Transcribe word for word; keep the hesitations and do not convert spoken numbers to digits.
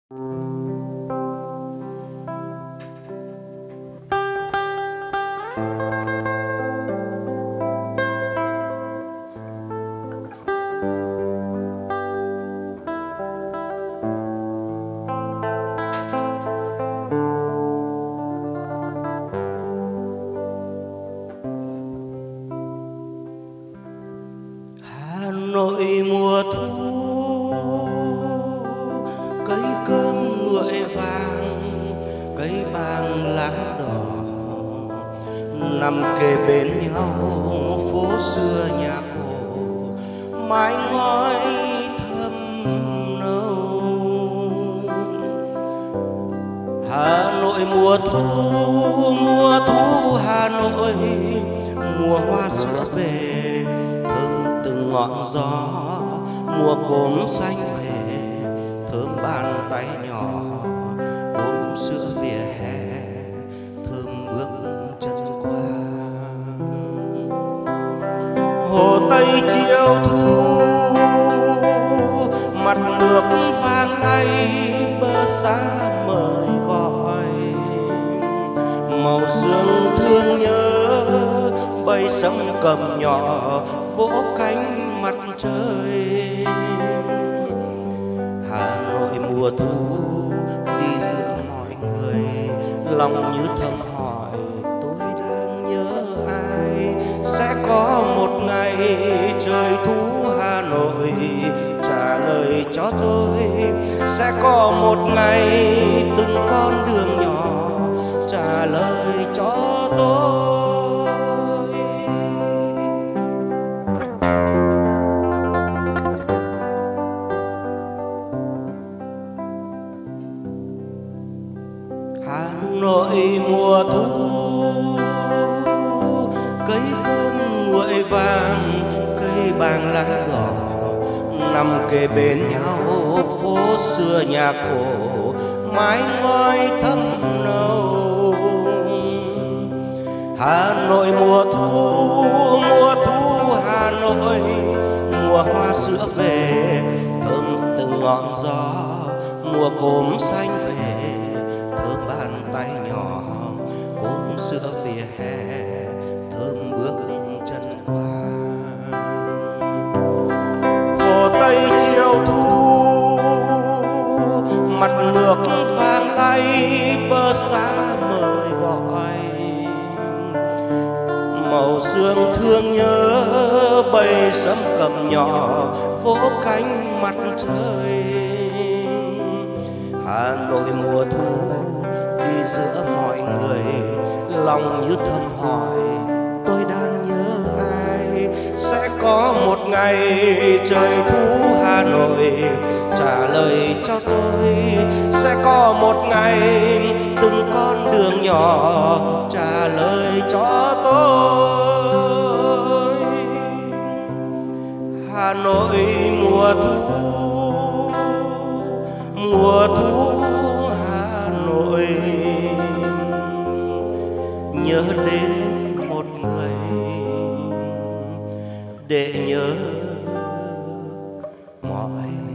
Hà Nội mùa thu, cây cơm nguội vàng, cây bàng lá đỏ nằm kề bên nhau. Phố xưa nhà cổ mái ngói thâm nâu. Hà Nội mùa thu, mùa thu Hà Nội, mùa hoa sữa về thơm từng ngọn gió. Mùa cốm xanh về thơm bàn tay nhỏ. Cốm sữa vỉa hè thơm bước chân qua. Hồ Tây chiều thu, mặt nước vàng lay, bờ xa mời gọi. Màu sương thương nhớ bay sấm cầm nhỏ vỗ cánh mặt trời. Hà Nội mùa thu đi giữa mọi người, lòng như thầm hỏi tôi đang nhớ ai. Sẽ có một ngày trời thu Hà Nội trả lời cho tôi. Sẽ có một ngày từng con đường nhỏ trả lời cho tôi. Hà Nội mùa thu, cây cơm nguội vàng, cây bàng lá đỏ nằm kề bên nhau. Phố xưa nhà cổ mái ngói thâm nâu. Hà Nội mùa thu, mùa thu Hà Nội, mùa hoa sữa về thơm từng ngọn gió. Mùa cốm xanh về thơm bàn tay nhỏ. Cốm sữa vỉa hè thơm bước chân qua. Hồ Tây chiều thu, mặt nước vàng lay, bờ xa mời gọi. Màu sương thương nhớ bay sấm cầm nhỏ vỗ cánh mặt trời. Hà Nội mùa thu đi giữa mọi người, lòng như thầm hỏi tôi đang nhớ ai. Sẽ có một ngày trời thu Hà Nội trả lời cho tôi. Sẽ có một ngày từng con đường nhỏ trả lời cho tôi. Hà Nội mùa thu, mùa thu Hà Nội, nhớ đến một người để nhớ mọi